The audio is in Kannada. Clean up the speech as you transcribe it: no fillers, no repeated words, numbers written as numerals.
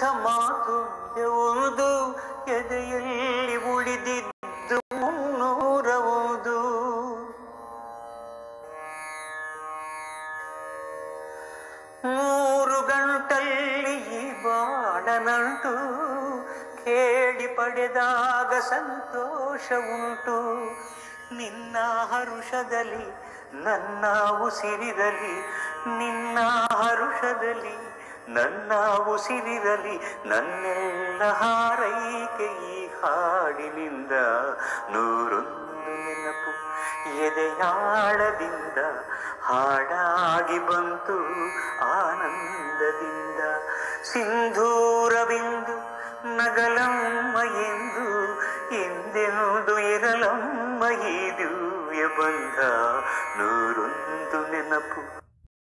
ಮಾತೊಂದೆ ಒಂದು ಎದೆಯಲ್ಲಿ ಉಳಿದಿದ್ದು 301. ಮೂರು ಗಂಟಲ್ಲಿ ಈ ಬಾಳನಂಟು ಕೇಳಿ ಪಡೆದಾಗ ಸಂತೋಷ ಉಂಟು. ನಿನ್ನ ಹರುಷದಲ್ಲಿ ನನ್ನ ಉಸಿರಿರಲಿ, ನಿನ್ನ ಹರುಷದಲ್ಲಿ ನನ್ನ ಉಸಿರಿರಲಿ, ನನ್ನೆಲ್ಲ ಹಾರೈಕೆ ಈ ಹಾಡಿನಿಂದ. 101 ನೆನಪು ಎದೆಯಾಳದಿಂದ ಹಾಡಾಗಿ ಬಂತು ಆನಂದದಿಂದ. ಸಿಂಧೂರವಿಂದು ನಗಲಮ್ಮ ಎಂದು ಎಂದೆಂದು ಇರಲಮ್ಮ ಈ ದಿವ್ಯ ಬಂಧ. 101 ನೆನಪು.